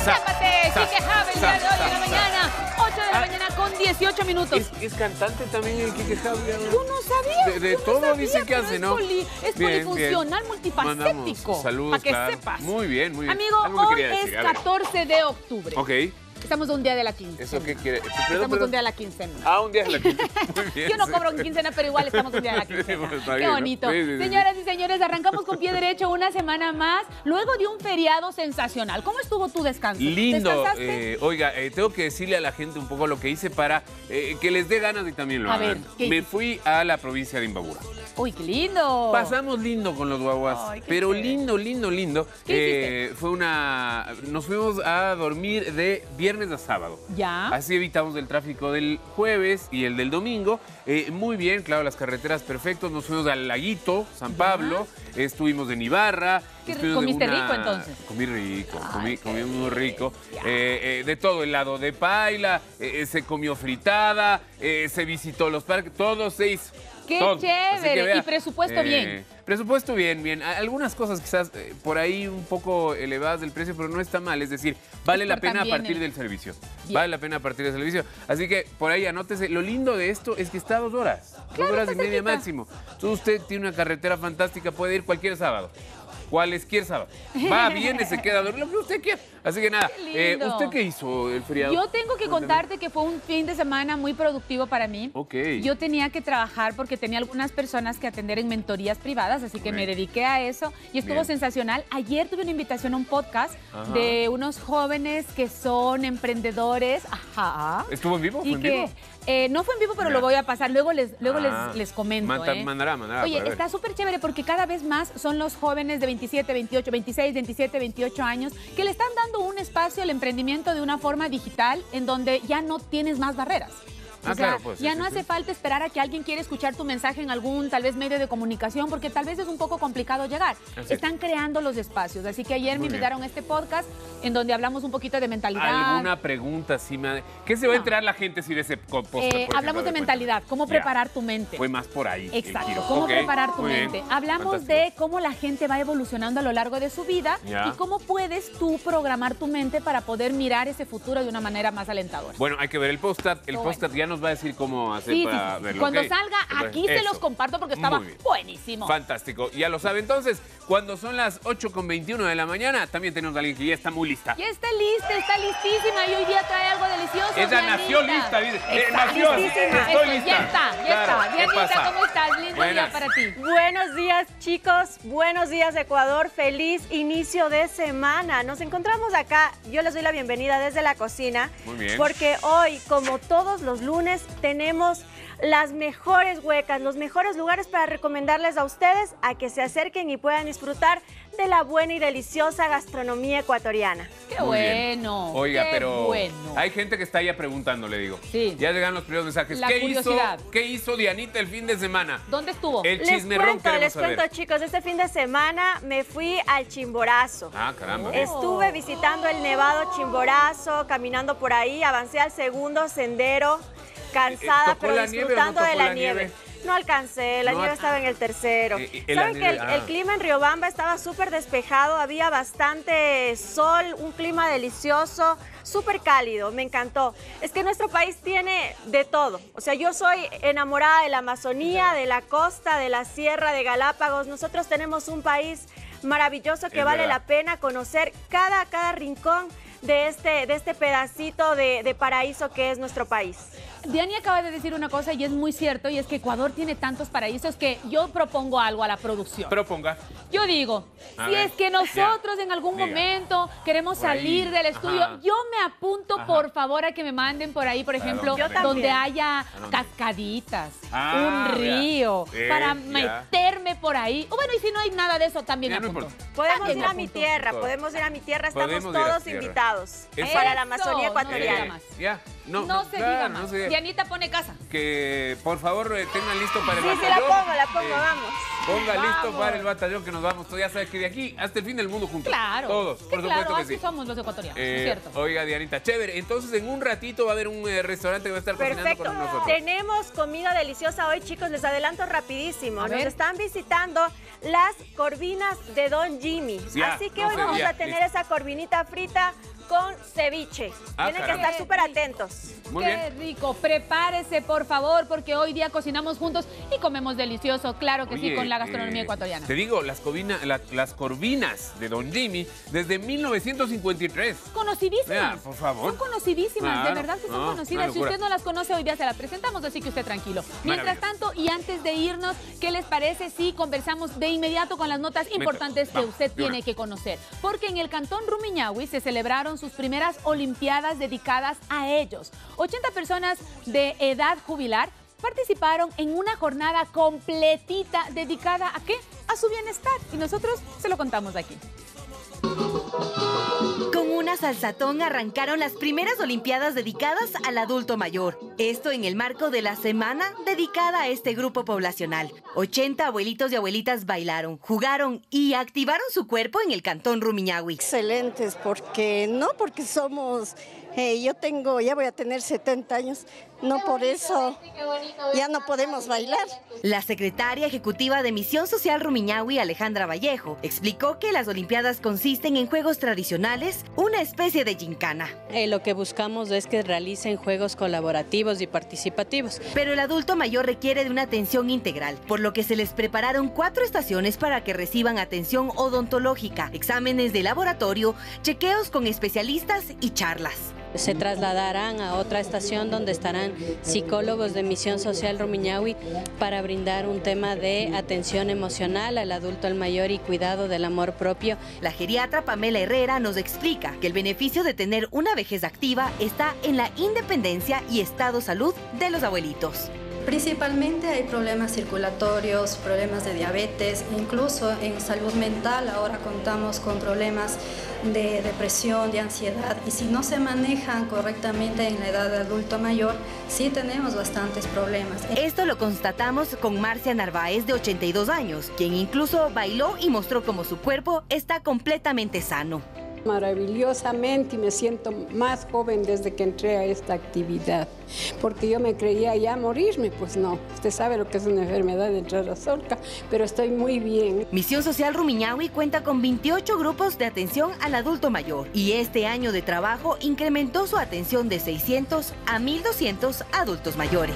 Zápate, Quique Javi, el día de hoy en la mañana, 8 de la mañana con 18 minutos. ¿Es cantante también el Quique Javi? ¿Tú no sabías? De todo dice que hace, ¿no? Es polifuncional, multifacético. Saludos, para que sepas. Muy bien, muy bien. Amigo, hoy es 14 de octubre. Ok. Estamos un día de la quincena. ¿Eso qué quiere? Estamos un día de la quincena. Ah, un día de la quincena. Muy bien. Yo no cobro en quincena, pero igual estamos un día de la quincena. Bueno, está Qué bien, ¿no? bonito. Sí, sí, sí. Señoras y señores, arrancamos con pie derecho una semana más, luego de un feriado sensacional. ¿Cómo estuvo tu descanso? Lindo. ¿Descansaste? Oiga, tengo que decirle a la gente un poco lo que hice para que les dé ganas y también lo A hagan. ver, ¿qué Me hiciste? fui a la provincia de Imbabura. Uy, qué lindo. Pasamos lindo con los guaguas, Ay, qué pero chévere. lindo. ¿Qué Nos fuimos a dormir de viernes a sábado. ¿Ya? Así evitamos el tráfico del jueves y el del domingo. Muy bien, claro, las carreteras perfectos. Nos fuimos al Laguito, San Pablo. Estuvimos en Ibarra. ¿Qué estuvimos comiste en rico, entonces? Comí rico, Ay, comí qué muy rico. Ya. De todo, helado de paila, se comió fritada, se visitó los parques, todo se hizo. Qué todo. Así que chévere. vea, Y presupuesto bien. Presupuesto bien. Algunas cosas quizás por ahí un poco elevadas del precio, pero no está mal. Es decir, vale la pena a partir del servicio. Bien. Vale la pena a partir del servicio. Así que por ahí anótese. Lo lindo de esto es que está a 2 horas. Claro, 2 horas está y media cerquita. máximo. Entonces usted tiene una carretera fantástica, puede ir cualquier sábado. Cualquier sábado. Va, viene, se queda a dormir, lo que usted quiera. Así que nada, Qué lindo. ¿usted qué hizo el feriado? Yo tengo que contarte que fue un fin de semana muy productivo para mí. Ok. Yo tenía que trabajar porque tenía algunas personas que atender en mentorías privadas, así que Ok. me dediqué a eso y estuvo Bien. sensacional. Ayer tuve una invitación a un podcast Ajá. de unos jóvenes que son emprendedores. Ajá. ¿Estuvo en vivo? ¿Fue Y en que vivo? no fue en vivo, pero Ya. lo voy a pasar. Luego Ah. les comento. Mandará. Oye, para ver. está súper chévere porque cada vez más son los jóvenes de 27, 28, 26, 27, 28 años que le están dando un espacio al emprendimiento de una forma digital en donde ya no tienes más barreras. O sea, claro, pues, ya sí, no sí, hace sí. falta esperar a que alguien quiera escuchar tu mensaje en algún tal vez medio de comunicación porque tal vez es un poco complicado llegar. Así es. Están creando los espacios. Así que ayer me Muy bien. invitaron a este podcast en donde hablamos un poquito de mentalidad. ¿Alguna pregunta? Sí, ¿qué se va a No. enterar la gente si ve ese post? Hablamos de mentalidad, cómo preparar tu mente. Fue más por ahí. el Exacto, giro. cómo Ok, preparar tu muy bien. mente. Hablamos Fantástico. de cómo la gente va evolucionando a lo largo de su vida Ya. y cómo puedes tú programar tu mente para poder mirar ese futuro de una manera más alentadora. Bueno, hay que ver el post-it. El Oh, post-it ya nos va a decir cómo hacer Sí, para sí. verlo. Cuando ¿ok? salga, aquí se los comparto porque estaba Muy bien. buenísimo. Fantástico. Ya lo sabe. Entonces, cuando son las 8:21 de la mañana, también tenemos a alguien que ya está muy lista. Ya está lista, está listísima y hoy día trae algo delicioso. Ella nació Dianita. lista, dice. Está Nació así, listísima. estoy Eso, lista. Ya está. Claro, ¿qué Dianita, pasa? ¿cómo estás? Lindo Buenas. día para ti. Buenos días, chicos. Buenos días, Ecuador. Feliz inicio de semana. Nos encontramos acá. Yo les doy la bienvenida desde la cocina. Muy bien. Porque hoy, como todos los lunes, tenemos las mejores huecas, los mejores lugares para recomendarles a ustedes a que se acerquen y puedan disfrutar de la buena y deliciosa gastronomía ecuatoriana. Qué Muy bien. bueno. Oiga, qué pero bueno. hay gente que está ya preguntando, le digo. Sí. Ya llegan los primeros mensajes. La curiosidad. ¿Qué hizo Dianita el fin de semana? ¿Dónde estuvo? El chismerrón queremos Les saber. cuento, chicos, este fin de semana me fui al Chimborazo. Ah, caramba. Estuve visitando el Nevado Chimborazo, caminando por ahí, avancé al segundo sendero, cansada, ¿Tocó pero la nieve o no disfrutando de tocó la la nieve. nieve? No alcancé, la No nieve al- estaba en el tercero. la ¿Saben que nieve, el clima en Riobamba estaba súper despejado? Había bastante sol, un clima delicioso, súper cálido, me encantó. Es que nuestro país tiene de todo. O sea, yo soy enamorada de la Amazonía, de la costa, de la sierra, de Galápagos. Nosotros tenemos un país maravilloso que Es vale verdad. la pena conocer cada rincón de este pedacito de paraíso que es nuestro país. Diani acaba de decir una cosa y es muy cierto, y es que Ecuador tiene tantos paraísos que yo propongo algo a la producción. Proponga. Yo digo, A si ver, es que nosotros en algún diga. momento queremos Por ahí, salir del estudio, ajá. yo me apunto, Ajá. por favor, a que me manden por ahí, por ejemplo, dónde? Yo donde también. haya dónde? cascaditas, Ah, un río, ya. para Ya. meterme por ahí. O bueno, y si no hay nada de eso, también Ya, me no apunto. importa. Podemos También ir me a mi apunto. tierra, Todo. podemos ir a mi tierra, estamos Podemos ir a todos tierra. invitados Eso. para la Eso, Amazonía no se ecuatoriana. diga más. Ya. No se claro, diga más. no se diga. Dianita pone casa. Que por favor tengan listo para el Sí, batallón. la pongo, vamos. Ponga listo Vamos. para el batallón que nos vamos. Tú ya sabes que de aquí hasta el fin del mundo juntos. Claro. Todos, Que por claro, supuesto que así sí. somos los ecuatorianos, ¿es cierto? Oiga, Dianita, chévere. Entonces, en un ratito va a haber un restaurante que va a estar cocinando Perfecto. con nosotros. Tenemos comida deliciosa hoy, chicos. Les adelanto rapidísimo. A Nos ver. están visitando las corvinas de Don Jimmy. Ya, Así que no hoy sé, vamos ya, a tener listo. esa corvinita frita con ceviche. Tienen que estar súper atentos. Muy Qué bien. rico. Prepárese, por favor, porque hoy día cocinamos juntos y comemos delicioso. Claro que sí, Oye, con la gastronomía ecuatoriana. Te digo, las corvinas de Don Jimmy desde 1953. Conocidísimas. Vea, por favor. Son conocidísimas, Claro. de verdad que son No, conocidas. una Si locura. usted no las conoce, hoy día se las presentamos, así que usted tranquilo. Mientras tanto, y antes de irnos, ¿qué les parece si conversamos de inmediato con las notas importantes que Vamos, usted de una. tiene que conocer? Porque en el Cantón Rumiñahui se celebraron sus primeras Olimpiadas dedicadas a ellos. 80 personas de edad jubilar participaron en una jornada completita dedicada ¿a qué? A su bienestar. Y nosotros se lo contamos aquí. Con una salsatón arrancaron las primeras Olimpiadas dedicadas al adulto mayor. Esto en el marco de la semana dedicada a este grupo poblacional. 80 abuelitos y abuelitas bailaron, jugaron y activaron su cuerpo en el Cantón Rumiñahui. Excelentes, porque somos, ya voy a tener 70 años, no por eso ya no podemos bailar. La secretaria ejecutiva de Misión Social Rumiñahui, Alejandra Vallejo, explicó que las Olimpiadas consisten en juegos tradicionales, una especie de gincana. Lo que buscamos es que realicen juegos colaborativos y participativos. Pero el adulto mayor requiere de una atención integral, por lo que se les prepararon 4 estaciones para que reciban atención odontológica, exámenes de laboratorio, chequeos con especialistas y charlas. Se trasladarán a otra estación donde estarán psicólogos de Misión Social Rumiñahui para brindar un tema de atención emocional al adulto, al mayor y cuidado del amor propio. La geriatra Pamela Herrera nos explica que el beneficio de tener una vejez activa está en la independencia y estado de salud de los abuelitos. Principalmente hay problemas circulatorios, problemas de diabetes, incluso en salud mental ahora contamos con problemas de depresión, de ansiedad, y si no se manejan correctamente en la edad de adulto mayor, sí tenemos bastantes problemas. Esto lo constatamos con Marcia Narváez, de 82 años, quien incluso bailó y mostró cómo su cuerpo está completamente sano. Maravillosamente, y me siento más joven desde que entré a esta actividad, porque yo me creía ya morirme, pues no. Usted sabe lo que es una enfermedad de Trasazorca, pero estoy muy bien. Misión Social Rumiñahui cuenta con 28 grupos de atención al adulto mayor y este año de trabajo incrementó su atención de 600 a 1.200 adultos mayores.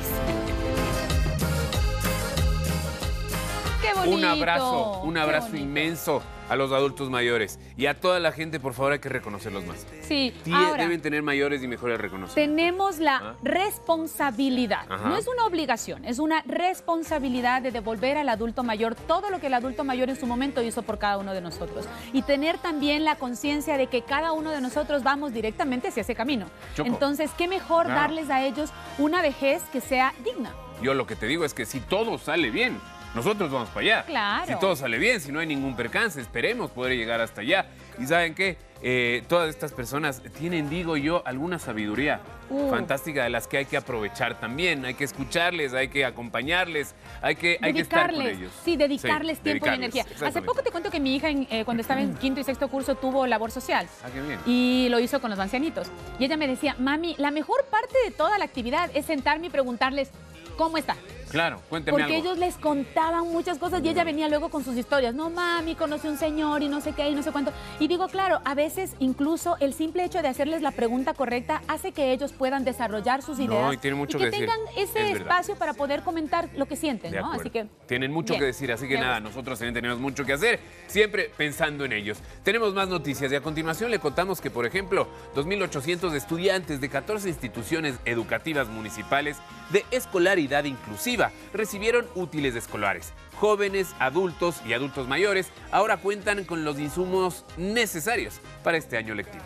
¡Qué bonito! Un abrazo inmenso a los adultos mayores. Y a toda la gente, por favor, hay que reconocerlos más. Sí, ahora Deben tener mayores y mejores reconocimientos. tenemos la responsabilidad. Ajá. No es una obligación, es una responsabilidad de devolver al adulto mayor todo lo que el adulto mayor en su momento hizo por cada uno de nosotros. Y tener también la conciencia de que cada uno de nosotros vamos directamente hacia ese camino. Choco. Entonces, qué mejor Claro. darles a ellos una vejez que sea digna. Yo lo que te digo es que si todo sale bien, nosotros vamos para allá. Claro. Si todo sale bien, si no hay ningún percance, esperemos poder llegar hasta allá. Y ¿saben qué? Todas estas personas tienen, digo yo, alguna sabiduría fantástica de las que hay que aprovechar también. Hay que escucharles, hay que acompañarles, hay que estar con ellos. Sí, dedicarles tiempo y dedicarles, energía. Hace exactamente. poco te cuento que mi hija, cuando estaba en quinto y sexto curso, tuvo labor social. Ah, qué bien. Y lo hizo con los ancianitos. Y ella me decía, mami, la mejor parte de toda la actividad es sentarme y preguntarles, ¿cómo está? Claro, cuénteme Porque algo. ellos les contaban muchas cosas y ella venía luego con sus historias. No, mami, conocí un señor y no sé qué y no sé cuánto. Y digo, claro, a veces incluso el simple hecho de hacerles la pregunta correcta hace que ellos puedan desarrollar sus ideas y tienen mucho que que decir. tengan ese Es verdad. espacio para poder comentar lo que sienten, De ¿no? acuerdo. Así que tienen mucho bien. que decir, así que Me nada, gusta. nosotros también tenemos mucho que hacer, siempre pensando en ellos. Tenemos más noticias y a continuación le contamos que, por ejemplo, 2.800 estudiantes de 14 instituciones educativas municipales de escolaridad inclusiva recibieron útiles escolares. Jóvenes, adultos y adultos mayores ahora cuentan con los insumos necesarios para este año lectivo.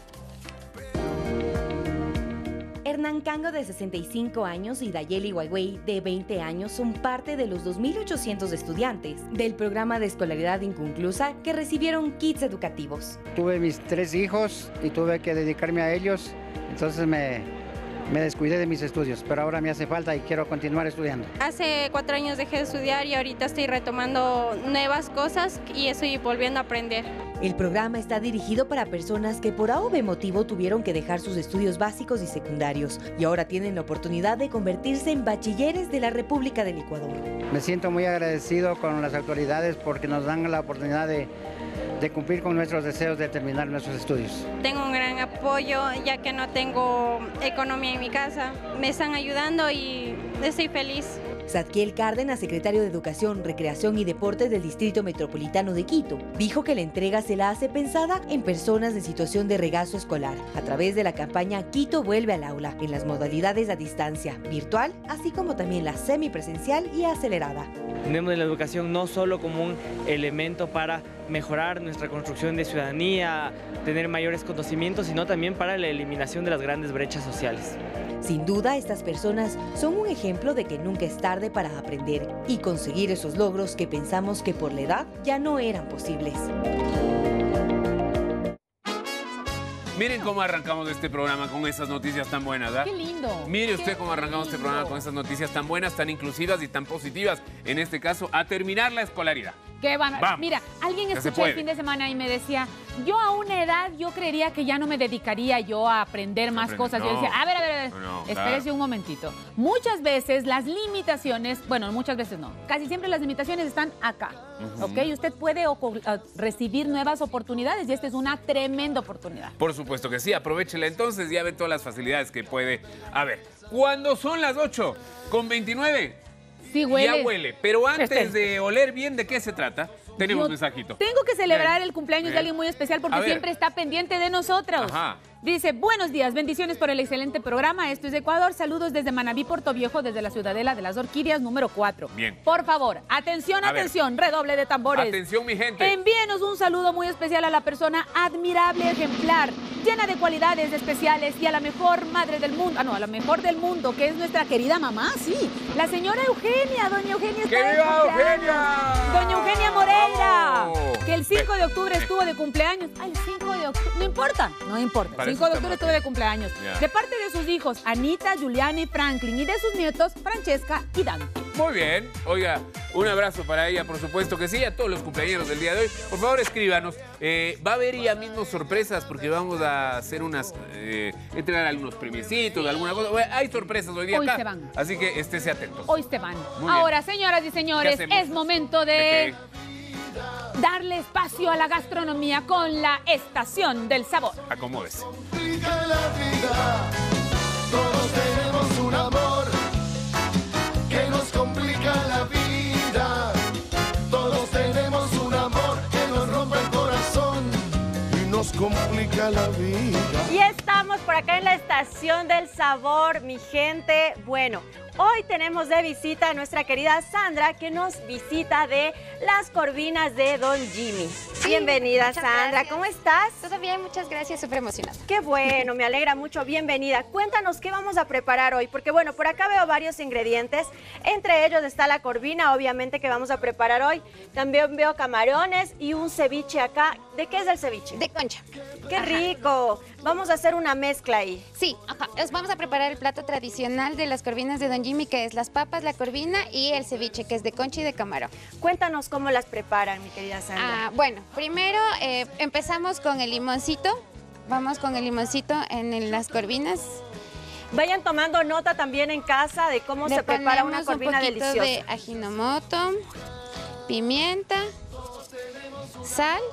Hernán Cango, de 65 años, y Dayeli Guaygüey, de 20 años, son parte de los 2.800 estudiantes del programa de escolaridad inconclusa que recibieron kits educativos. Tuve mis 3 hijos y tuve que dedicarme a ellos, entonces me descuidé de mis estudios, pero ahora me hace falta y quiero continuar estudiando. Hace 4 años dejé de estudiar y ahorita estoy retomando nuevas cosas y estoy volviendo a aprender. El programa está dirigido para personas que por A o B motivo tuvieron que dejar sus estudios básicos y secundarios y ahora tienen la oportunidad de convertirse en bachilleres de la República del Ecuador. Me siento muy agradecido con las autoridades porque nos dan la oportunidad de de cumplir con nuestros deseos de terminar nuestros estudios. Tengo un gran apoyo ya que no tengo economía en mi casa. Me están ayudando y estoy feliz. Zadkiel Cárdenas, secretario de Educación, Recreación y Deportes del Distrito Metropolitano de Quito, dijo que la entrega se la hace pensada en personas en situación de regazo escolar, a través de la campaña Quito vuelve al aula, en las modalidades a distancia, virtual, así como también la semipresencial y acelerada. Tenemos la educación no solo como un elemento para mejorar nuestra construcción de ciudadanía, tener mayores conocimientos, sino también para la eliminación de las grandes brechas sociales. Sin duda, estas personas son un ejemplo de que nunca es tarde para aprender y conseguir esos logros que pensamos que por la edad ya no eran posibles. Miren cómo arrancamos este programa con esas noticias tan buenas, ¿verdad? ¡Qué lindo! Mire usted cómo arrancamos este programa con esas noticias tan buenas, tan inclusivas y tan positivas. En este caso, a terminar la escolaridad. Qué van. Mira, alguien escuché el fin de semana y me decía, yo a una edad yo creería que ya no me dedicaría yo a aprender más cosas. No. Yo decía, a ver, espérese un momentito. Muchas veces las limitaciones, bueno, muchas veces no, casi siempre las limitaciones están acá, ¿ok? Usted puede recibir nuevas oportunidades y esta es una tremenda oportunidad. Por supuesto que sí, aprovechela entonces, ya ve todas las facilidades que puede haber. Cuando son las 8:29, sí huele. Ya huele, pero antes de oler bien, ¿de qué se trata? Tenemos un mensajito. Tengo que celebrar el cumpleaños de alguien muy especial porque siempre está pendiente de nosotros. Ajá. Dice, buenos días, bendiciones por el excelente programa. Esto es Ecuador. Saludos desde Manabí, Puerto Viejo, desde la Ciudadela de las Orquídeas, número 4. Bien. Por favor, atención, atención, redoble de tambores. Atención, mi gente. Envíenos un saludo muy especial a la persona admirable, ejemplar, llena de cualidades especiales y a la mejor madre del mundo, a la mejor del mundo, que es nuestra querida mamá, sí. La señora Eugenia, doña Eugenia está ¡Que viva Eugenia! Doña Eugenia Moreira, ¡Vamos! que el 5 de octubre estuvo de cumpleaños. Ay, el 5 de octubre, no importa. El 5 de octubre estuvo de cumpleaños. De parte de sus hijos, Anita, Juliana y Franklin, y de sus nietos, Francesca y Dante. Muy bien. Oiga, un abrazo para ella, por supuesto que sí, a todos los cumpleaños del día de hoy. Por favor, escríbanos. Va a haber ya mismo sorpresas porque vamos a hacer entregar algunos premiecitos, alguna cosa. Bueno, hay sorpresas hoy día hoy acá. Se van. Así que estése atentos. Hoy se van. Muy Ahora, bien. señoras y señores, es momento de darle espacio a la gastronomía con la Estación del Sabor. Acomódese. Todos tenemos un amor que nos complica la vida. Todos tenemos un amor que nos rompe el corazón y nos complica la vida. Y estamos por acá en la Estación del Sabor, mi gente. Bueno, hoy tenemos de visita a nuestra querida Sandra, que nos visita de las Corvinas de Don Jimmy. Sí, bienvenida, Sandra. Gracias. ¿Cómo estás? Todo bien, muchas gracias. Súper emocionada. Qué bueno, me alegra mucho. Bienvenida. Cuéntanos qué vamos a preparar hoy, porque bueno, por acá veo varios ingredientes. Entre ellos está la corvina, obviamente, que vamos a preparar hoy. También veo camarones y un ceviche acá. ¿De qué es el ceviche? De concha. ¡Qué rico! Vamos a hacer una mezcla ahí. Sí, vamos a preparar el plato tradicional de las corvinas de Don Jimmy, que es las papas, la corvina y el ceviche, que es de concha y de camarón. Cuéntanos cómo las preparan, mi querida Sandra. Bueno, primero empezamos con el limoncito. Vamos con el limoncito en las corvinas. Vayan tomando nota también en casa de cómo se prepara una corvina deliciosa. Un poquito de ajinomoto, pimienta, sal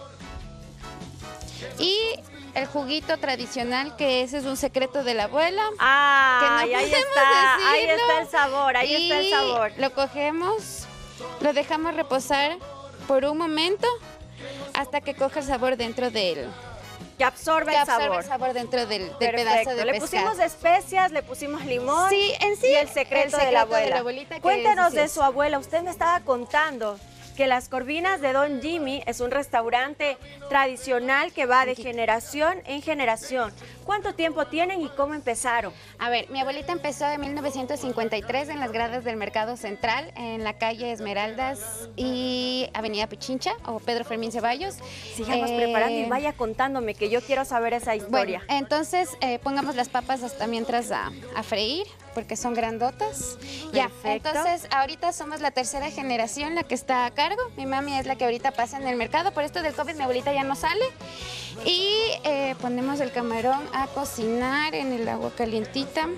y el juguito tradicional, que ese es un secreto de la abuela. Ah, que no ahí podemos está, decirlo. ahí está el sabor, ahí está el sabor. Lo cogemos, lo dejamos reposar por un momento hasta que coja el sabor dentro de él. Que absorbe el sabor dentro del pedazo de le pescado. pusimos especias, le pusimos limón. Sí, en sí. Y el secreto de la abuela. Cuéntenos de su abuela. Usted me estaba contando que las Corvinas de Don Jimmy es un restaurante tradicional que va de generación en generación. ¿Cuánto tiempo tienen y cómo empezaron? A ver, mi abuelita empezó en 1953 en las gradas del Mercado Central, en la calle Esmeraldas y Avenida Pichincha, o Pedro Fermín Ceballos. Sigamos preparando y vaya contándome, que yo quiero saber esa historia. Bueno, entonces pongamos las papas hasta mientras a freír, porque son grandotas. Ya, entonces ahorita somos la tercera generación la que está a cargo. Mi mami es la que ahorita pasa en el mercado. Por esto del COVID mi abuelita ya no sale. Y ponemos el camarón a cocinar en el agua calientita.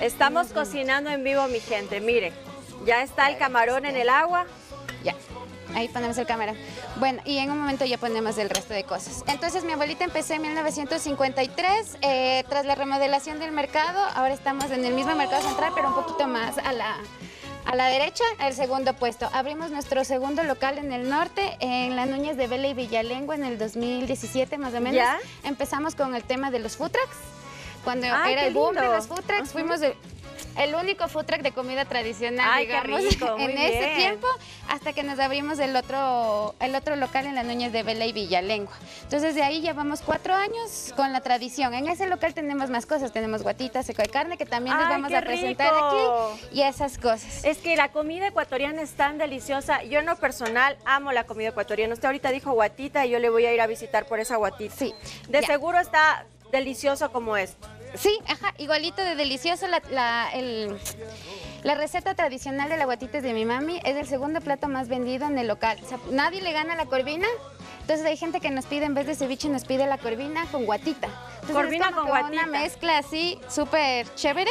Estamos cocinando en vivo, mi gente. Mire, ya está el camarón en el agua. Ya. ahí ponemos el cámara. Bueno, y en un momento ya ponemos el resto de cosas. Entonces mi abuelita empezó en 1953, tras la remodelación del mercado, ahora estamos en el mismo mercado central, pero un poquito más a la derecha, el segundo puesto. Abrimos nuestro segundo local en el norte, en la Núñez de Vela y Villalengua, en el 2017 más o menos. ¿Ya? Empezamos con el tema de los food trucks. Cuando era el boom de los food trucks, fuimos el único food truck de comida tradicional, digamos, en ese tiempo, hasta que nos abrimos el otro local en la Núñez de Vela y Villalengua. Entonces de ahí llevamos 4 años con la tradición. En ese local tenemos más cosas, tenemos guatitas, seco de carne, que también les vamos a presentar aquí, y esas cosas. Es que la comida ecuatoriana es tan deliciosa. Yo en lo personal amo la comida ecuatoriana. Usted ahorita dijo guatita y yo le voy a ir a visitar por esa guatita. Sí. De seguro está delicioso como esto. Sí, ajá, igualito de delicioso. La receta tradicional de la guatita es de mi mami, es el segundo plato más vendido en el local. O sea, nadie le gana la corvina, entonces hay gente que nos pide, en vez de ceviche, nos pide la corvina con guatita. Entonces, corvina con guatita. Una mezcla así, súper chévere.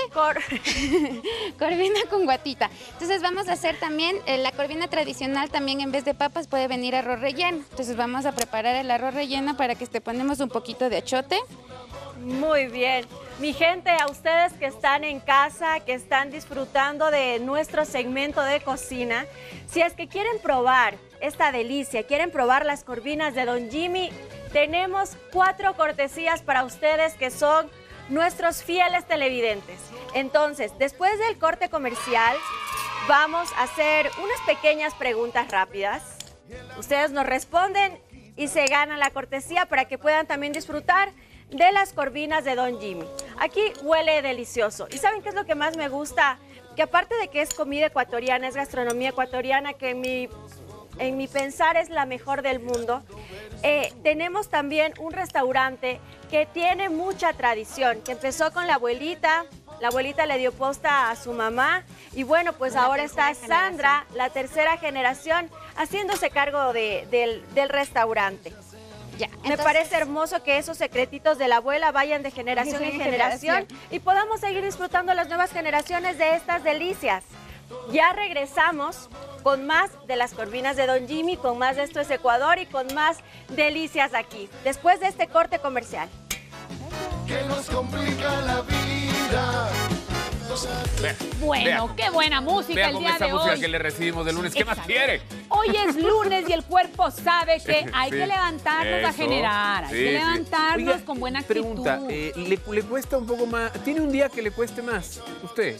Corvina con guatita. Entonces vamos a hacer también, la corvina tradicional también en vez de papas puede venir arroz relleno. Entonces vamos a preparar el arroz relleno para que ponemos un poquito de achote. Muy bien. Mi gente, a ustedes que están en casa, que están disfrutando de nuestro segmento de cocina, si es que quieren probar esta delicia, quieren probar las corvinas de Don Jimmy, tenemos 4 cortesías para ustedes que son nuestros fieles televidentes. Entonces, después del corte comercial, vamos a hacer unas pequeñas preguntas rápidas. Ustedes nos responden y se ganan la cortesía para que puedan también disfrutar de las corvinas de Don Jimmy. Aquí huele delicioso. ¿Y saben qué es lo que más me gusta? Que aparte de que es comida ecuatoriana, es gastronomía ecuatoriana, que en mi pensar es la mejor del mundo, tenemos también un restaurante que tiene mucha tradición, que empezó con la abuelita le dio posta a su mamá, y bueno, pues ahora está Sandra, la tercera generación, haciéndose cargo del restaurante. Ya, entonces, me parece hermoso que esos secretitos de la abuela vayan de generación en generación y podamos seguir disfrutando las nuevas generaciones de estas delicias. Ya regresamos con más de las corvinas de Don Jimmy, con más de Esto es Ecuador y con más delicias aquí, después de este corte comercial. Que nos complica la vida. Bueno, qué buena música el día de hoy. Vea con esta música que le recibimos el lunes. ¿Qué más quiere? Hoy es lunes y el cuerpo sabe que hay que levantarnos a generar. Hay que levantarnos con buena actitud. Pregunta, ¿le cuesta un poco más? ¿Tiene un día que le cueste más? ¿Usted?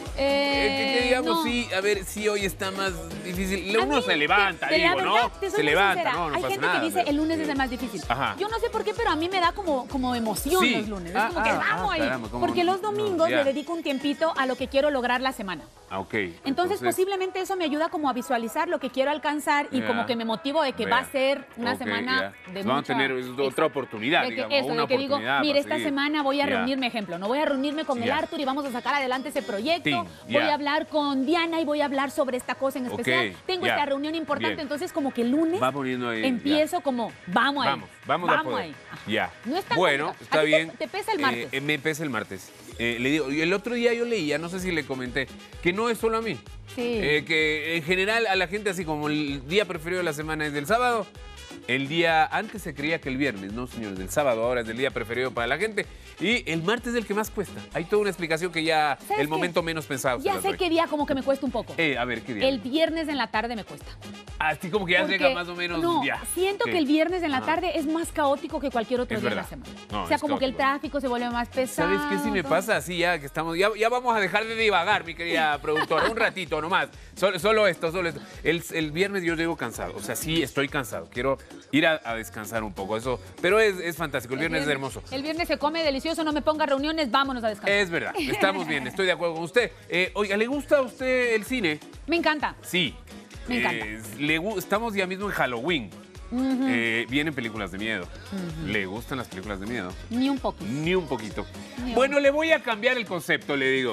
Que digamos, no. Sí, a ver, si hoy está más difícil. Uno se levanta, digo, ¿no? Se levanta, no pasa nada. Hay gente que dice el lunes es el más difícil. Ajá. Yo no sé por qué, pero a mí me da como emoción los lunes. Es como que vamos ahí. Porque los domingos le dedico un tiempito a lo que quiero lograr la semana. Ok. Entonces, posiblemente eso me ayuda como a visualizar lo que quiero alcanzar y como que me motivo de que va a ser una semana de mucha... Vamos a tener otra oportunidad, digamos. De que digo, mire, esta semana voy a reunirme, ejemplo, no voy a reunirme con el Arthur y vamos a sacar adelante ese proyecto. Voy a hablar con Diana y voy a hablar sobre esta cosa en especial. Tengo esta reunión importante, entonces como que el lunes empiezo como, vamos ahí. Vamos a poder. Ya. No es tan bueno, está bien. ¿Te pesa el martes? Me pesa el martes. Le digo, el otro día yo leía, no sé si le comenté, que no es solo a mí. Sí. Que en general a la gente, así como el día preferido de la semana es del sábado, el día, antes se creía que el viernes, no señores, del sábado ahora es el día preferido para la gente. Y el martes es el que más cuesta. Hay toda una explicación que ya el momento menos pensado. Ya sé qué día como que me cuesta un poco. A ver, ¿qué día? El viernes en la tarde me cuesta. Así como que ya llega más o menos. No, siento que el viernes en la tarde es más caótico que cualquier otro día de la semana. No, o sea, como que el tráfico se vuelve más pesado. ¿Sabes qué? Si me pasa así ya que estamos, ya vamos a dejar de divagar, mi querida productora, un ratito nomás. Solo esto. El viernes yo llego cansado, o sea, sí estoy cansado. Quiero ir a descansar un poco, eso. Pero es fantástico, el viernes es hermoso. El viernes se come delicioso, no me ponga reuniones, vámonos a descansar. Es verdad, estamos bien, estoy de acuerdo con usted. Oiga, ¿le gusta a usted el cine? Me encanta. Sí. Me encanta. Estamos ya mismo en Halloween. Vienen películas de miedo. ¿Le gustan las películas de miedo? Ni un poquito. Ni un poquito. Bueno, le voy a cambiar el concepto, le digo.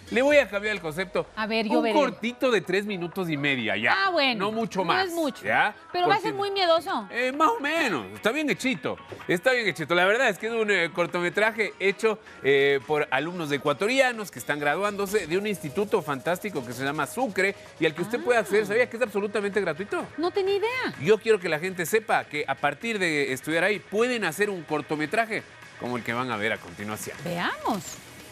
Le voy a cambiar el concepto. A ver, yo veré. Un cortito de 3 minutos y media, ya. Ah, bueno. No mucho más. No es mucho. ¿Ya? Pero va a ser muy miedoso. Más o menos. Está bien hechito. Está bien hechito. La verdad es que es un cortometraje hecho por alumnos ecuatorianos que están graduándose de un instituto fantástico que se llama Sucre y al que usted puede acceder. ¿Sabía que es absolutamente gratuito? No tenía idea. Yo quiero que la gente sepa que a partir de estudiar ahí pueden hacer un cortometraje como el que van a ver a continuación. Veamos.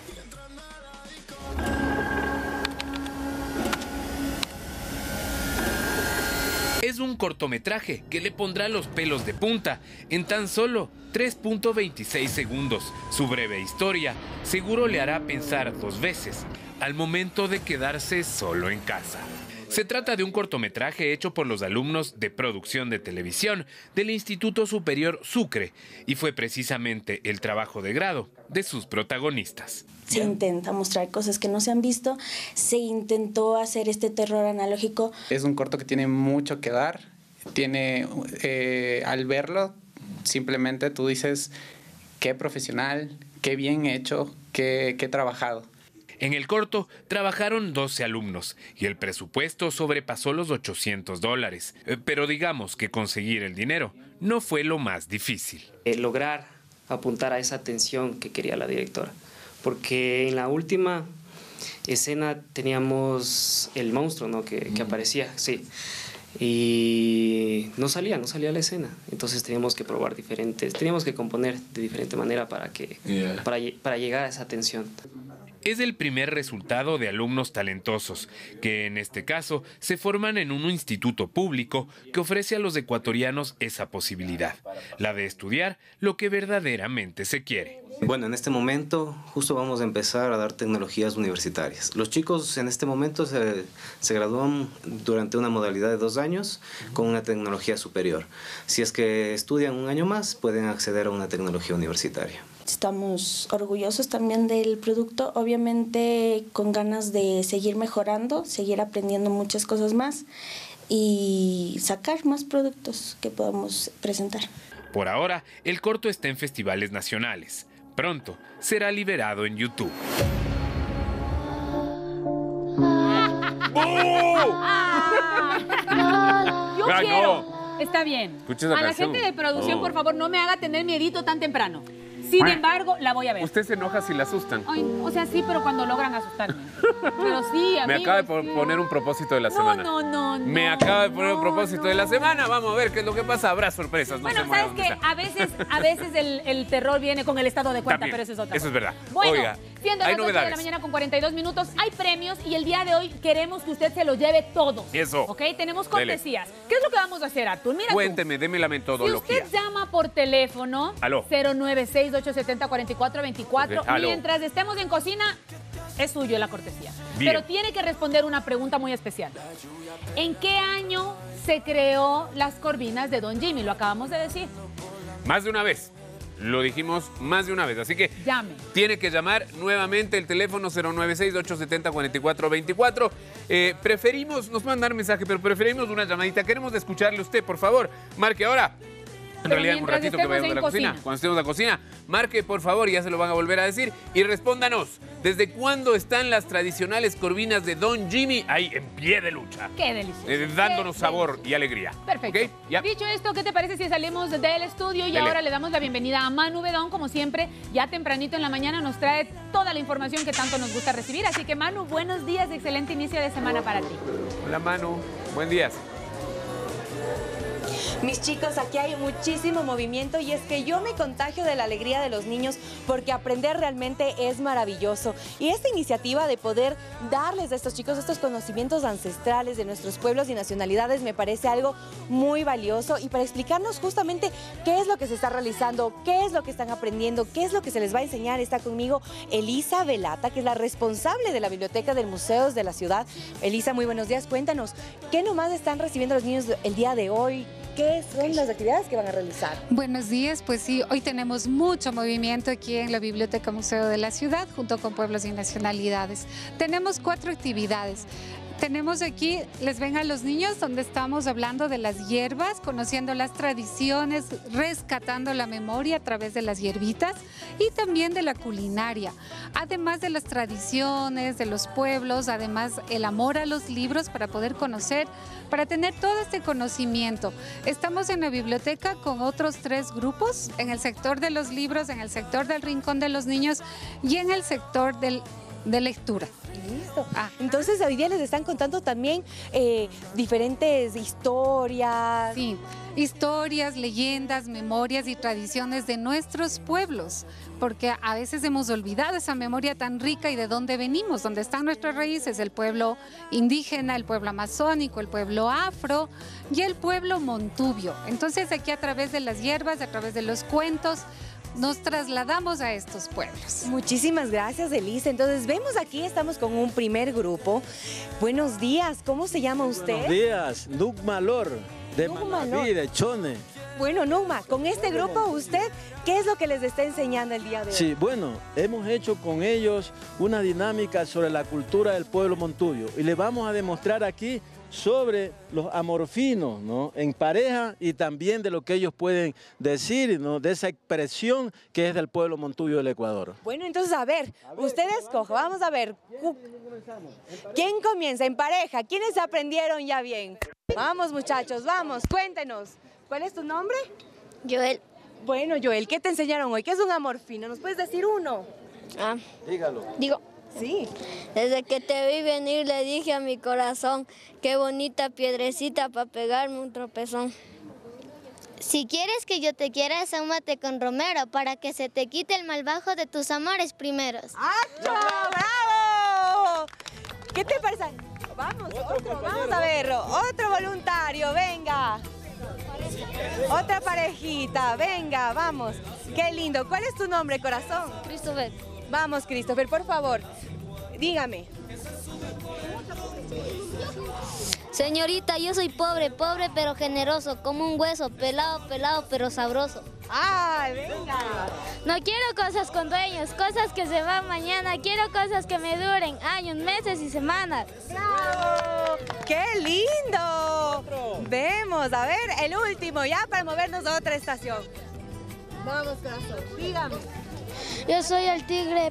Es un cortometraje que le pondrá los pelos de punta en tan solo 3.26 segundos. Su breve historia seguro le hará pensar 2 veces al momento de quedarse solo en casa. Se trata de un cortometraje hecho por los alumnos de producción de televisión del Instituto Superior Sucre y fue precisamente el trabajo de grado de sus protagonistas. Se intenta mostrar cosas que no se han visto, se intentó hacer este terror analógico. Es un corto que tiene mucho que dar, al verlo simplemente tú dices qué profesional, qué bien hecho, qué trabajado. En el corto trabajaron 12 alumnos y el presupuesto sobrepasó los $800. Pero digamos que conseguir el dinero no fue lo más difícil. Lograr apuntar a esa atención que quería la directora. Porque en la última escena teníamos el monstruo, ¿no? que aparecía, sí. Y no salía la escena. Entonces teníamos que probar teníamos que componer de diferente manera para llegar a esa atención. Es el primer resultado de alumnos talentosos, que en este caso se forman en un instituto público que ofrece a los ecuatorianos esa posibilidad, la de estudiar lo que verdaderamente se quiere. Bueno, en este momento justo vamos a empezar a dar tecnologías universitarias. Los chicos en este momento se gradúan durante una modalidad de 2 años con una tecnología superior. Si es que estudian 1 año más, pueden acceder a una tecnología universitaria. Estamos orgullosos también del producto, obviamente con ganas de seguir mejorando, seguir aprendiendo muchas cosas más y sacar más productos que podamos presentar. Por ahora, el corto está en festivales nacionales. Pronto será liberado en YouTube. Yo quiero. Está bien. Escucha esa a la canción. gente de producción, por favor, no me haga tener miedito tan temprano. Sin embargo, la voy a ver. Usted se enoja si la asustan. Ay, o sea, sí, pero cuando logran asustarme. Pero sí, Me amigos, acaba de poner un propósito de la semana. No. Me acaba de poner un propósito de la semana. Vamos a ver qué es lo que pasa. Habrá sorpresas. Bueno, sabes que a veces el terror viene con el estado de cuenta, También, pero eso es otra eso cosa. es verdad. Bueno, Oiga, siendo hay las 8 de novedades. la mañana con 42 minutos, hay premios y el día de hoy queremos que usted se los lleve todos. Eso. ¿Ok? Tenemos cortesías. ¿Qué es lo que vamos a hacer, Artur? Mira Cuénteme, deme la si metodología. usted llama por teléfono Aló. 096-870-4424, Aló. mientras estemos en cocina, es suyo la cortesía. Bien. Pero tiene que responder una pregunta muy especial. ¿En qué año se creó las corvinas de Don Jimmy? Lo acabamos de decir. Más de una vez. Lo dijimos más de una vez. Así que Llame. tiene que llamar nuevamente el teléfono 096-870-4424. Preferimos, nos mandan mensaje, pero preferimos una llamadita. Queremos escucharle a usted, por favor. Marque ahora. En Pero realidad, en un mientras ratito que estemos vayamos a en la cocina. cocina. Cuando estemos en la cocina, marque, por favor, y ya se lo van a volver a decir. Y respóndanos, ¿desde cuándo están las tradicionales corvinas de Don Jimmy ahí en pie de lucha? Qué delicioso. Dándonos sabor y alegría. Perfecto. ¿Ok? Ya. Dicho esto, ¿qué te parece si salimos del estudio y Dele. ahora le damos la bienvenida a Manu Bedón? Como siempre, ya tempranito en la mañana nos trae toda la información que tanto nos gusta recibir. Así que, Manu, buenos días, excelente inicio de semana para ti. Hola, Manu. Buen día. Mis chicos, aquí hay muchísimo movimiento y es que yo me contagio de la alegría de los niños porque aprender realmente es maravilloso. Y esta iniciativa de poder darles a estos chicos estos conocimientos ancestrales de nuestros pueblos y nacionalidades me parece algo muy valioso. Y para explicarnos justamente qué es lo que se está realizando, qué es lo que están aprendiendo, qué es lo que se les va a enseñar, está conmigo Elisa Velata, que es la responsable de la Biblioteca del Museos de la Ciudad. Elisa, muy buenos días. Cuéntanos, ¿qué nomás están recibiendo los niños el día de hoy? ¿Qué son las actividades que van a realizar? Buenos días, pues sí, hoy tenemos mucho movimiento aquí en la Biblioteca Museo de la Ciudad junto con Pueblos y Nacionalidades. Tenemos 4 actividades. Tenemos aquí, les ven a los niños, donde estamos hablando de las hierbas, conociendo las tradiciones, rescatando la memoria a través de las hierbitas y también de la culinaria. Además de las tradiciones de los pueblos, además el amor a los libros para poder conocer, para tener todo este conocimiento. Estamos en la biblioteca con otros 3 grupos, en el sector de los libros, en el sector del rincón de los niños y en el sector de lectura. Listo. Entonces hoy día les están contando también diferentes historias. Sí, historias, leyendas, memorias y tradiciones de nuestros pueblos, porque a veces hemos olvidado esa memoria tan rica y de dónde venimos, dónde están nuestras raíces, el pueblo indígena, el pueblo amazónico, el pueblo afro y el pueblo montubio. Entonces aquí a través de las hierbas, a través de los cuentos, nos trasladamos a estos pueblos. Muchísimas gracias, Elisa. Entonces vemos aquí, estamos con un primer grupo. Buenos días, ¿cómo se llama usted? Buenos días, Nugma Lor, de Manaví, de Chone. Bueno, Nugma, con este grupo usted, ¿qué es lo que les está enseñando el día de hoy? Sí, bueno, hemos hecho con ellos una dinámica sobre la cultura del pueblo montubio y les vamos a demostrar aquí sobre los amorfinos, ¿no?, en pareja y también de lo que ellos pueden decir, ¿no?, de esa expresión que es del pueblo montubio del Ecuador. Bueno, entonces a ver, usted escoge, vamos a ver. ¿Quién comienza? En pareja, ¿quiénes aprendieron ya bien? Vamos muchachos, vamos, cuéntenos. ¿Cuál es tu nombre? Joel. Bueno, Joel, ¿qué te enseñaron hoy? ¿Qué es un amorfino? ¿Nos puedes decir uno? Dígalo. Digo. Sí. Desde que te vi venir le dije a mi corazón, qué bonita piedrecita para pegarme un tropezón. Si quieres que yo te quiera, asómate con Romero para que se te quite el mal bajo de tus amores primeros. ¡Acho! ¡Bravo! ¿Qué te parece? Vamos, vamos a verlo. Otro voluntario, venga. Otra parejita, venga, vamos. Qué lindo. ¿Cuál es tu nombre, corazón? Christopher. Vamos, Christopher, por favor, dígame. Señorita, yo soy pobre, pobre pero generoso, como un hueso, pelado, pelado pero sabroso. ¡Ay, venga! No quiero cosas con dueños, cosas que se van mañana, quiero cosas que me duren años, meses y semanas. ¡Bravo! ¡Qué lindo! Vemos, a ver, el último, ya para movernos a otra estación. Vamos, corazón, dígame. Yo soy el tigre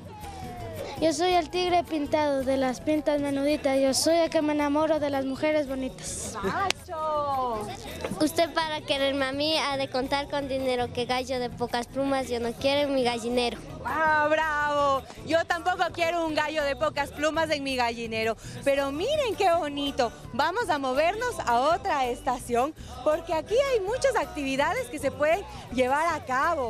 pintado de las pintas menuditas. Yo soy el que me enamoro de las mujeres bonitas. ¡Macho! Usted para quererme a mí ha de contar con dinero, que gallo de pocas plumas yo no quiero en mi gallinero. ¡Ah, bravo! Yo tampoco quiero un gallo de pocas plumas en mi gallinero. Pero miren qué bonito. Vamos a movernos a otra estación porque aquí hay muchas actividades que se pueden llevar a cabo.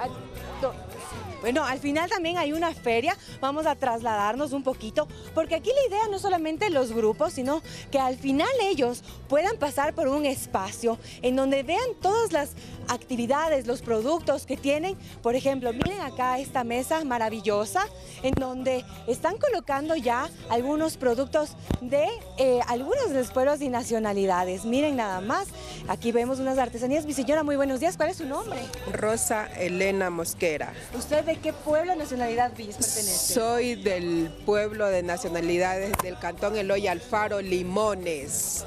Bueno, al final también hay una feria, vamos a trasladarnos un poquito, porque aquí la idea no solamente los grupos, sino que al final ellos puedan pasar por un espacio en donde vean todas las actividades, los productos que tienen. Por ejemplo, miren acá esta mesa maravillosa, en donde están colocando ya algunos productos de algunos de los pueblos y nacionalidades. Miren nada más, aquí vemos unas artesanías. Mi señora, muy buenos días, ¿cuál es su nombre? Rosa Elena Mosquera. ¿Usted de qué pueblo, nacionalidad pertenece? Soy del pueblo de nacionalidades del cantón Eloy Alfaro, Limones,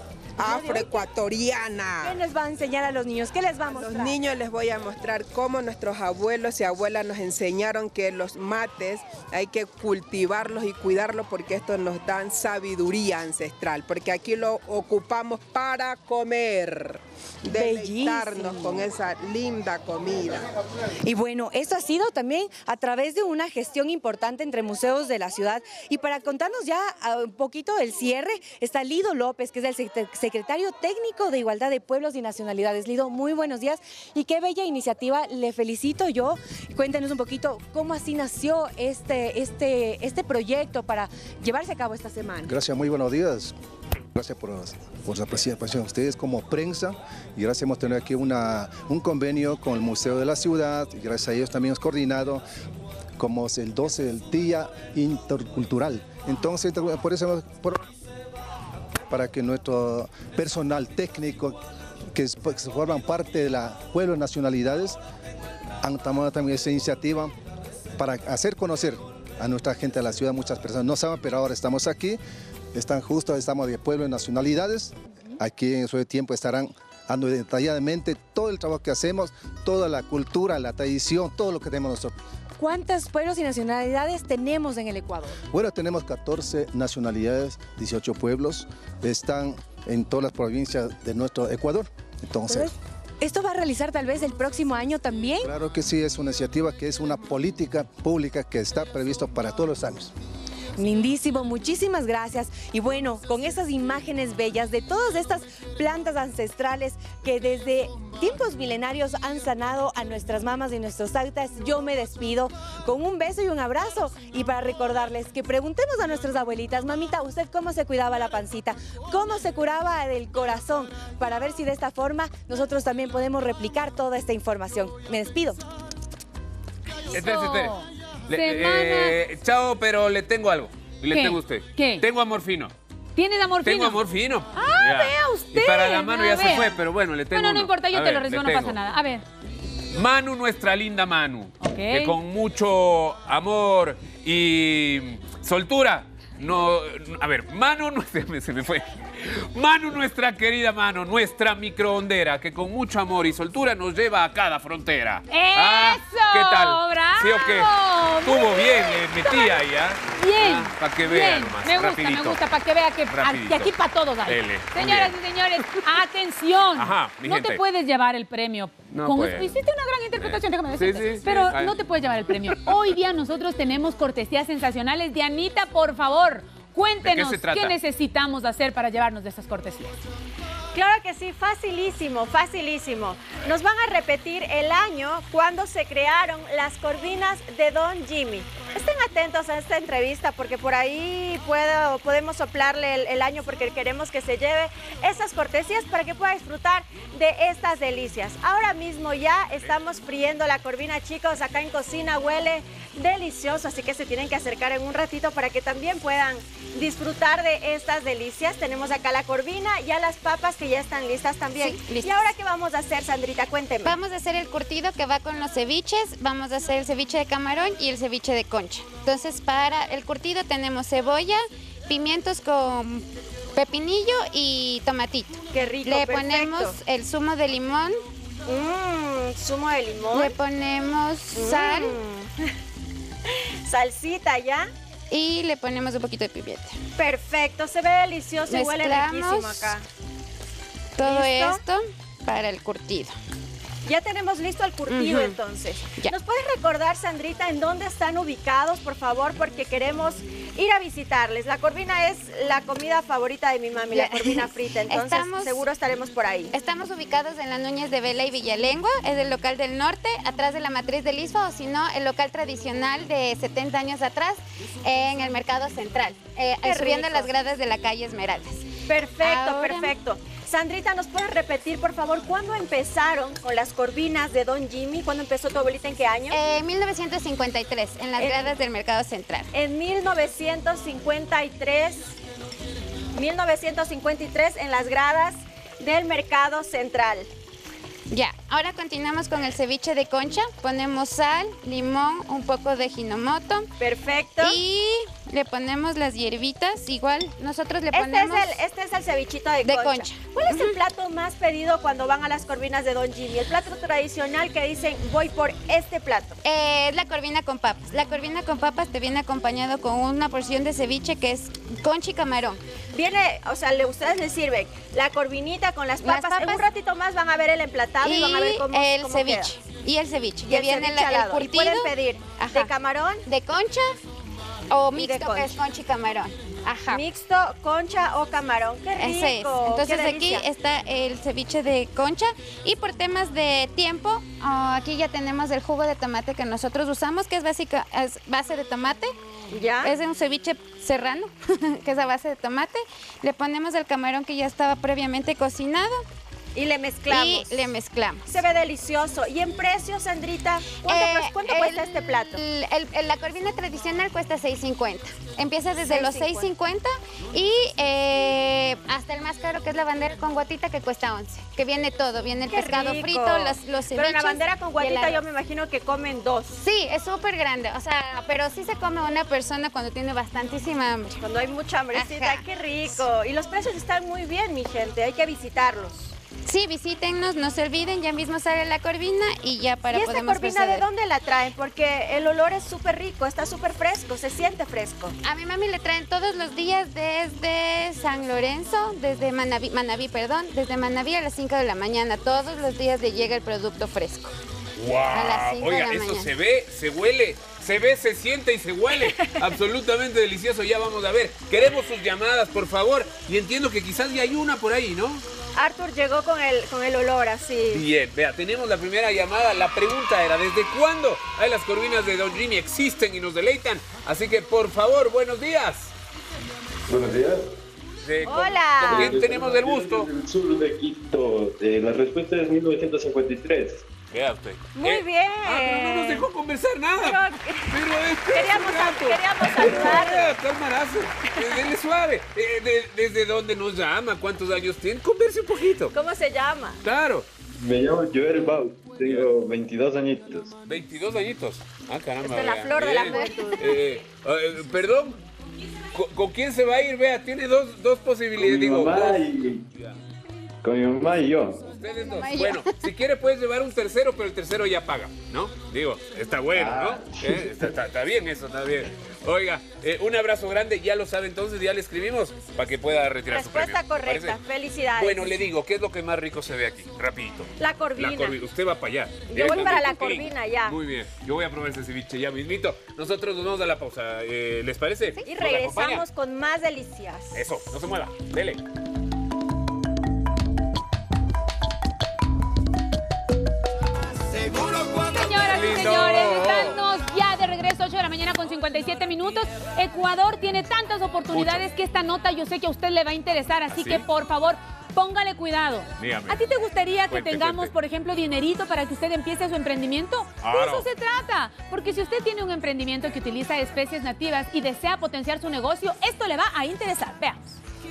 afroecuatoriana. ¿Qué les va a enseñar a los niños? ¿Qué les va a mostrar? A los niños les voy a mostrar cómo nuestros abuelos y abuelas nos enseñaron que los mates hay que cultivarlos y cuidarlos porque estos nos dan sabiduría ancestral, porque aquí lo ocupamos para comer. Deleitarnos con esa linda comida. Y bueno, esto ha sido también a través de una gestión importante entre museos de la ciudad. Y para contarnos ya un poquito del cierre, está Lido López, que es el secretario técnico de Igualdad de Pueblos y Nacionalidades. Lido, muy buenos días y qué bella iniciativa, le felicito yo. Cuéntenos un poquito cómo así nació este proyecto para llevarse a cabo esta semana. Gracias, muy buenos días. Gracias por la participación de ustedes como prensa y gracias, hemos tenido aquí un convenio con el Museo de la Ciudad y gracias a ellos también hemos coordinado como es el 12 del Día Intercultural. Entonces, por eso, para que nuestro personal técnico que forman parte de la pueblo de nacionalidades han tomado también esa iniciativa para hacer conocer a nuestra gente de la ciudad. Muchas personas no saben, pero ahora estamos aquí estamos de pueblo y nacionalidades. Aquí en su tiempo estarán dando detalladamente todo el trabajo que hacemos, toda la cultura, la tradición, todo lo que tenemos nosotros. ¿Cuántos pueblos y nacionalidades tenemos en el Ecuador? Bueno, tenemos 14 nacionalidades, 18 pueblos, están en todas las provincias de nuestro Ecuador. Entonces, ¿esto va a realizar tal vez el próximo año también? claro que sí, es una iniciativa que es una política pública que está previsto para todos los años. Lindísimo, muchísimas gracias. Y bueno, con esas imágenes bellas de todas estas plantas ancestrales que desde tiempos milenarios han sanado a nuestras mamás y nuestros tautas, yo me despido con un beso y un abrazo. Y para recordarles que preguntemos a nuestras abuelitas, mamita, ¿usted cómo se cuidaba la pancita? ¿Cómo se curaba del corazón? Para ver si de esta forma nosotros también podemos replicar toda esta información. Me despido. Espere. Chao, pero le tengo algo. Le ¿Qué? tengo a usted. ¿Qué? Tengo amor fino. ¿Tienes amor fino? Tengo amor fino. Ah, vea usted. Y para la mano a ya ver. se fue, pero bueno, le tengo Bueno, no uno. importa, yo A te lo ver, recibo, le no pasa tengo. nada. A ver. Manu, nuestra linda Manu. Ok. Que con mucho amor y soltura. No, a ver, Manu, se me fue. Manu, nuestra querida Manu, nuestra microhondera, que con mucho amor y soltura nos lleva a cada frontera. ¡Eso! ¿Qué tal? ¡Bravo! ¿Sí o qué? Estuvo bien, le metí ahí, ¿ah? Bien. Para que vea Bien. nomás, Me rapidito. gusta, para que vea que Rapidito. de aquí para todos hay. Dele, Señoras muy y señores, atención. Ajá, mi no gente. te puedes llevar el premio. No Con- puedo. hiciste una gran interpretación, déjame Sí, decirte. sí, pero sí. no te puedes llevar el premio. Hoy día nosotros tenemos cortesías sensacionales. Dianita, por favor, cuéntenos ¿De qué se trata? necesitamos hacer para llevarnos de esas cortesías. Claro que sí, facilísimo, facilísimo. Nos van a repetir el año cuando se crearon las corvinas de Don Jimmy. Estén atentos a esta entrevista porque por ahí podemos soplarle el año porque queremos que se lleve esas cortesías para que pueda disfrutar de estas delicias. Ahora mismo ya estamos friendo la corvina, chicos, acá en cocina huele delicioso, así que se tienen que acercar en un ratito para que también puedan disfrutar de estas delicias. Tenemos acá la corvina, ya las papas que ya están listas también. Sí, listas. ¿Y ahora qué vamos a hacer, Sandrita? Cuénteme. Vamos a hacer el curtido que va con los ceviches, vamos a hacer el ceviche de camarón y el ceviche de concha. Entonces, para el curtido tenemos cebolla, pimientos con pepinillo y tomatito. Qué rico, Le perfecto. ponemos el zumo de limón. Zumo de limón. Le ponemos sal. Salsita ya. Y le ponemos un poquito de pimienta. Perfecto, se ve delicioso y huele riquísimo acá. Todo ¿Listo? esto para el curtido. Ya tenemos listo el curtido, entonces. Ya. ¿Nos puedes recordar, Sandrita, en dónde están ubicados, por favor? Porque queremos ir a visitarles. La corvina es la comida favorita de mi mami, la corvina frita. Entonces, seguro estaremos por ahí. Estamos ubicados en la Núñez de Vela y Villalengua. Es el local del norte, atrás de la matriz del ISFA, o si no, el local tradicional de 70 años atrás, en el Mercado Central, subiendo rico. las gradas de la calle Esmeraldas. Perfecto, perfecto. Sandrita, ¿nos puedes repetir, por favor, cuándo empezaron con las corvinas de Don Jimmy? ¿Cuándo empezó tu abuelita? ¿En qué año? 1953, en las gradas del Mercado Central. En 1953 en las gradas del Mercado Central. Ya, ahora continuamos con el ceviche de concha. Ponemos sal, limón, un poco de jinomoto. Perfecto. Y le ponemos las hierbitas. Igual, nosotros le ponemos... Este es el cevichito de concha. ¿Cuál es el plato más pedido cuando van a las corvinas de Don Jimmy? El plato tradicional que dicen, voy por este plato. Es la corvina con papas. La corvina con papas te viene acompañado con una porción de ceviche que es concha y camarón. Viene, o sea, ustedes les sirven la corvinita con las papas. En un ratito más van a ver el emplatado y van a ver cómo el cómo ceviche. queda. Y el ceviche. Y Que el viene ceviche al el lado. Y curtido. pueden pedir de camarón, de concha o y de mixto, que es concha. concha y camarón. Ajá. Mixto, concha o camarón. ¡Qué rico! Ese es. Entonces qué aquí delicia. está el ceviche de concha y por temas de tiempo, aquí ya tenemos el jugo de tomate que nosotros usamos, que es base de tomate. ¿Ya? Es de un ceviche serrano, que es a base de tomate. Le ponemos el camarón que ya estaba previamente cocinado Y le mezclamos. Se ve delicioso. ¿Y en precio, Sandrita? ¿Cuánto cuesta este plato? La corvina tradicional cuesta $6.50. Empieza desde los $6.50 y hasta el más caro, que es la bandera con guatita, que cuesta $11. Que viene todo, viene el pescado frito, los ceviches. Pero la bandera con guatita yo me imagino que comen dos. Sí, es súper grande, o sea, pero sí se come una persona cuando tiene bastantísima hambre. Cuando hay mucha hambrecita. Ajá. Qué rico. Y los precios están muy bien, mi gente, hay que visitarlos. Sí, visítennos, no se olviden, ya mismo sale la corvina y ya para poder. ¿Y esta corvina de dónde la traen? Porque el olor es súper rico, está súper fresco, se siente fresco. A mi mami le traen todos los días desde San Lorenzo, desde Manabí a las 5 de la mañana. Todos los días le llega el producto fresco. ¡Wow! A las 5 Oiga, de la eso mañana. se ve, se huele, se ve, se siente y se huele. Absolutamente delicioso. Ya vamos a ver. Queremos sus llamadas, por favor. Y entiendo que quizás ya hay una por ahí, ¿no? Arthur llegó con el olor así. Bien, vea, tenemos la primera llamada. La pregunta era, ¿desde cuándo las corvinas de Don Jimmy existen y nos deleitan? Así que, por favor, buenos días. Buenos días. Hola. ¿Con quién tenemos el gusto? Desde el sur de Quito. La respuesta es 1953. Vea usted. Muy bien. Pero no nos dejó conversar nada. Queríamos saludar. Calmarazo. Denle suave. ¿Desde dónde nos llama? ¿Cuántos años tiene? Converse un poquito. ¿Cómo se llama? Claro. Me llamo Joel Bau. Tengo 22 añitos. 22 añitos. Ah, caramba. Esta es la flor de la juventud. Perdón. ¿Con quién se va a ir? Vea, tiene dos posibilidades. Con mi mamá y yo. Ustedes dos. Bueno, si quiere puedes llevar un tercero, pero el tercero ya paga, ¿no? Digo, está bueno, ¿no? Está bien eso, está bien. Oiga, un abrazo grande, ya lo sabe entonces, ya le escribimos para que pueda retirar su premio. Respuesta correcta, felicidades. Bueno, le digo, ¿qué es lo que más rico se ve aquí? Rapidito. La corvina. Usted va para allá. Yo voy para la corvina ya. Muy bien, yo voy a probar ese ceviche ya mismito. Nosotros nos vamos a la pausa, ¿les parece? Sí. Y regresamos con más delicias. Eso, no se mueva, dele. Señoras y señores, estamos ya de regreso, 8 de la mañana con 57 minutos. Ecuador tiene tantas oportunidades que esta nota yo sé que a usted le va a interesar, así que por favor, póngale cuidado. Dígame. ¿A ti te gustaría que tengamos, por ejemplo, dinerito para que usted empiece su emprendimiento? Claro. De eso se trata. Porque si usted tiene un emprendimiento que utiliza especies nativas y desea potenciar su negocio, esto le va a interesar. Veamos.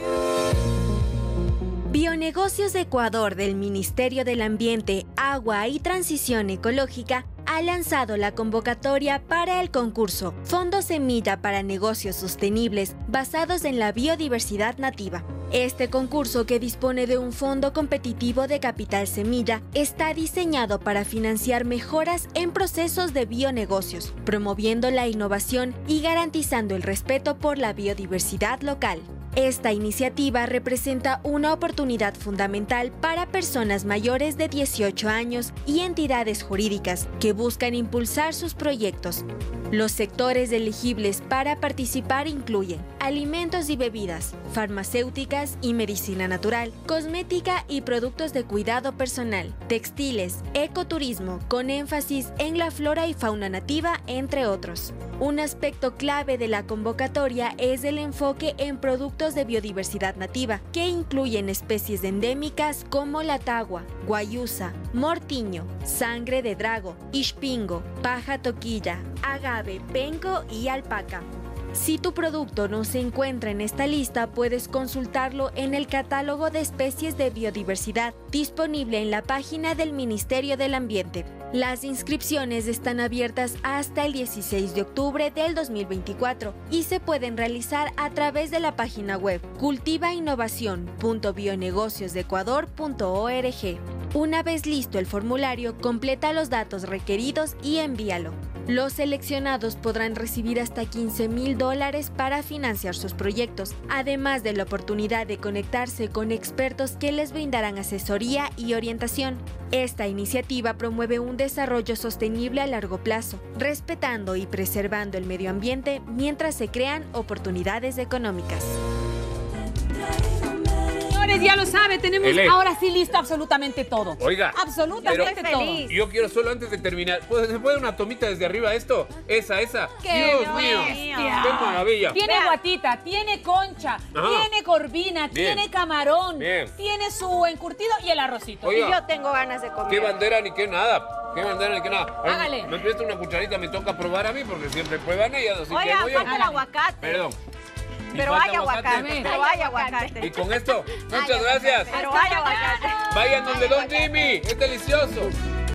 Bionegocios de Ecuador del Ministerio del Ambiente, Agua y Transición Ecológica ha lanzado la convocatoria para el concurso Fondo Semilla para Negocios Sostenibles basados en la biodiversidad nativa. Este concurso, que dispone de un fondo competitivo de capital semilla, está diseñado para financiar mejoras en procesos de bionegocios, promoviendo la innovación y garantizando el respeto por la biodiversidad local. Esta iniciativa representa una oportunidad fundamental para personas mayores de 18 años y entidades jurídicas que buscan impulsar sus proyectos. Los sectores elegibles para participar incluyen alimentos y bebidas, farmacéuticas y medicina natural, cosmética y productos de cuidado personal, textiles, ecoturismo con énfasis en la flora y fauna nativa, entre otros. Un aspecto clave de la convocatoria es el enfoque en productos de biodiversidad nativa, que incluyen especies endémicas como la tagua, guayusa, mortiño, sangre de drago, ishpingo, paja toquilla, agave, penco y alpaca. Si tu producto no se encuentra en esta lista, puedes consultarlo en el catálogo de especies de biodiversidad disponible en la página del Ministerio del Ambiente. Las inscripciones están abiertas hasta el 16 de octubre del 2024 y se pueden realizar a través de la página web cultivainnovacion.bionegociosdeecuador.org. Una vez listo el formulario, completa los datos requeridos y envíalo. Los seleccionados podrán recibir hasta $15,000 para financiar sus proyectos, además de la oportunidad de conectarse con expertos que les brindarán asesoría y orientación. Esta iniciativa promueve un desarrollo sostenible a largo plazo, respetando y preservando el medio ambiente mientras se crean oportunidades económicas. Jóvenes, ya lo sabe, tenemos ahora sí listo absolutamente todo. Oiga. Absolutamente todo. Yo quiero solo antes de terminar, ¿se puede una tomita desde arriba esto? Esa. ¡Qué Dios mío! ¡Qué maravilla! Tiene guatita, tiene concha, tiene corvina, tiene camarón, tiene su encurtido y el arrocito. Oiga, y yo tengo ganas de comer. ¡Qué bandera ni qué nada! ¡Qué bandera ni qué nada! Hágale. Me presta una cucharita, me toca probar a mí porque siempre prueban ellas. Así Oiga, que falta el aguacate. Perdón. Pero hay aguacate. Pero hay aguacate. Y con esto, muchas gracias. Pero hay aguacate. Vayan donde Don Jimmy, es delicioso.